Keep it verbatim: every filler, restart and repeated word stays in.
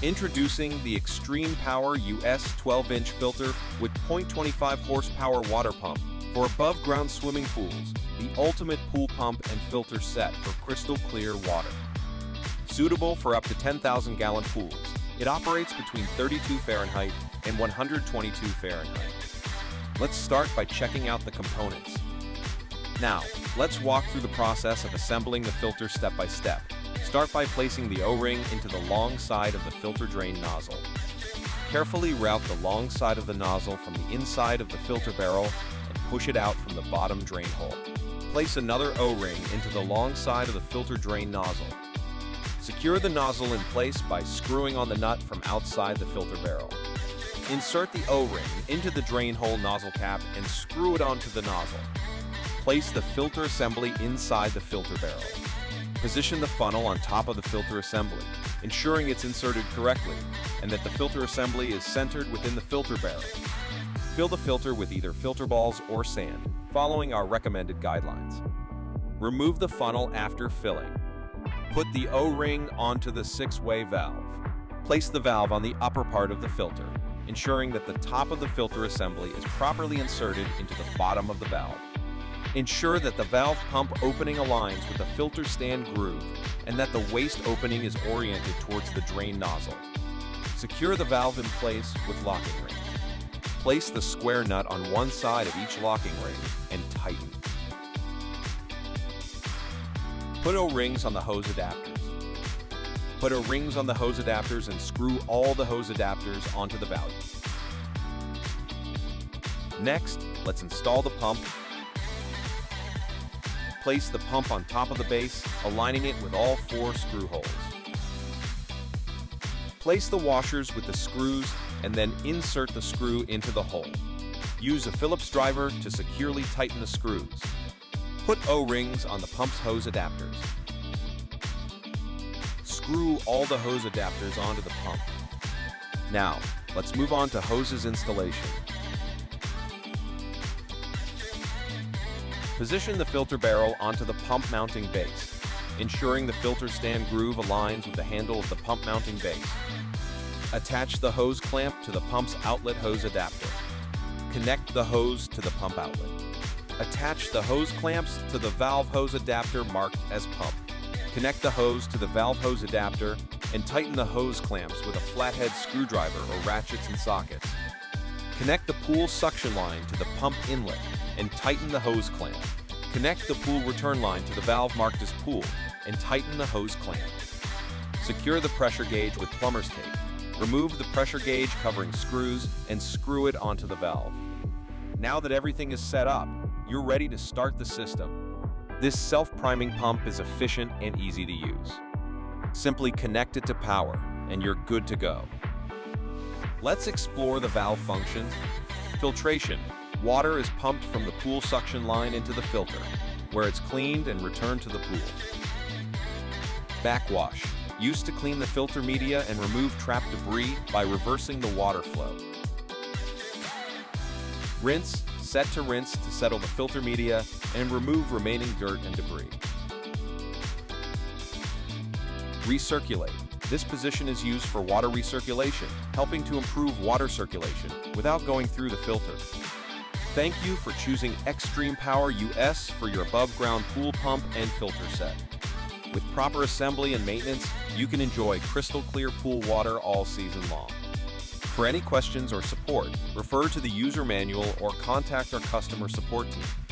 Introducing the XtremepowerUS twelve inch filter with zero point two five horsepower water pump for above-ground swimming pools, the ultimate pool pump and filter set for crystal clear water. Suitable for up to ten thousand gallon pools, it operates between thirty-two Fahrenheit and one hundred twenty-two Fahrenheit. Let's start by checking out the components. Now, let's walk through the process of assembling the filter step by step. Start by placing the O-ring into the long side of the filter drain nozzle. Carefully route the long side of the nozzle from the inside of the filter barrel and push it out from the bottom drain hole. Place another O-ring into the long side of the filter drain nozzle. Secure the nozzle in place by screwing on the nut from outside the filter barrel. Insert the O-ring into the drain hole nozzle cap and screw it onto the nozzle. Place the filter assembly inside the filter barrel. Position the funnel on top of the filter assembly, ensuring it's inserted correctly and that the filter assembly is centered within the filter barrel. Fill the filter with either filter balls or sand, following our recommended guidelines. Remove the funnel after filling. Put the O-ring onto the six-way valve. Place the valve on the upper part of the filter, ensuring that the top of the filter assembly is properly inserted into the bottom of the valve. Ensure that the valve pump opening aligns with the filter stand groove and that the waste opening is oriented towards the drain nozzle. Secure the valve in place with locking rings. Place the square nut on one side of each locking ring and tighten. Put O-rings on the hose adapters. Put O-rings on the hose adapters and screw all the hose adapters onto the valve. Next, let's install the pump. Place the pump on top of the base, aligning it with all four screw holes. Place the washers with the screws and then insert the screw into the hole. Use a Phillips driver to securely tighten the screws. Put O-rings on the pump's hose adapters. Screw all the hose adapters onto the pump. Now, let's move on to hoses installation. Position the filter barrel onto the pump mounting base, ensuring the filter stand groove aligns with the handle of the pump mounting base. Attach the hose clamp to the pump's outlet hose adapter. Connect the hose to the pump outlet. Attach the hose clamps to the valve hose adapter marked as pump. Connect the hose to the valve hose adapter and tighten the hose clamps with a flathead screwdriver or ratchets and sockets. Connect the pool suction line to the pump inlet and tighten the hose clamp. Connect the pool return line to the valve marked as pool and tighten the hose clamp. Secure the pressure gauge with plumber's tape. Remove the pressure gauge covering screws and screw it onto the valve. Now that everything is set up, you're ready to start the system. This self-priming pump is efficient and easy to use. Simply connect it to power and you're good to go. Let's explore the valve functions. Filtration. Water is pumped from the pool suction line into the filter, where it's cleaned and returned to the pool. Backwash. Used to clean the filter media and remove trapped debris by reversing the water flow. Rinse. Set to rinse to settle the filter media and remove remaining dirt and debris. Recirculate. This position is used for water recirculation, helping to improve water circulation without going through the filter. Thank you for choosing XtremepowerUS for your above-ground pool pump and filter set. With proper assembly and maintenance, you can enjoy crystal clear pool water all season long. For any questions or support, refer to the user manual or contact our customer support team.